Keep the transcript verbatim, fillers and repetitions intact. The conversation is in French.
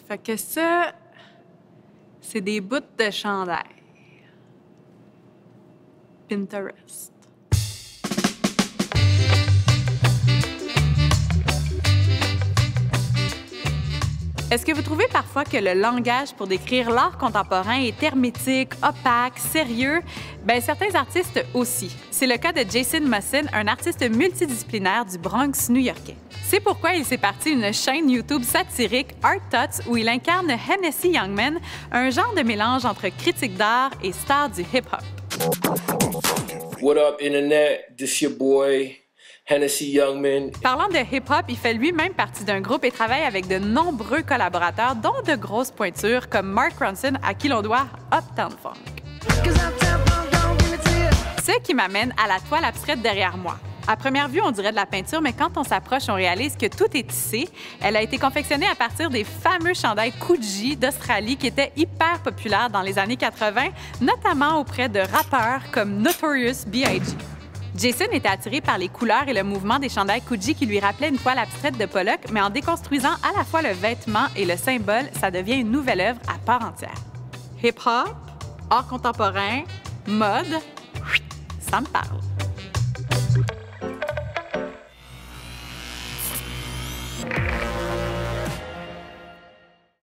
Fait que ça, c'est des bouts de chandail. Pinterest. Est-ce que vous trouvez parfois que le langage pour décrire l'art contemporain est hermétique, opaque, sérieux? Bien, certains artistes aussi. C'est le cas de Jason Mosin, un artiste multidisciplinaire du Bronx new-yorkais. C'est pourquoi il s'est parti une chaîne YouTube satirique, Art Thoughts, où il incarne Hennessy Youngman, un genre de mélange entre critique d'art et star du hip-hop. What up, Internet? This your boy, Hennessy Youngman. Parlant de hip-hop, il fait lui-même partie d'un groupe et travaille avec de nombreux collaborateurs, dont de grosses pointures comme Mark Ronson, à qui l'on doit Uptown Funk. Ce qui m'amène à la toile abstraite derrière moi. À première vue, on dirait de la peinture, mais quand on s'approche, on réalise que tout est tissé. Elle a été confectionnée à partir des fameux chandails Coogi d'Australie qui étaient hyper populaires dans les années quatre-vingt, notamment auprès de rappeurs comme Notorious B I G Jason était attiré par les couleurs et le mouvement des chandails Coogi qui lui rappelaient une toile abstraite de Pollock, mais en déconstruisant à la fois le vêtement et le symbole, ça devient une nouvelle œuvre à part entière. Hip-hop, art contemporain, mode, ça me parle.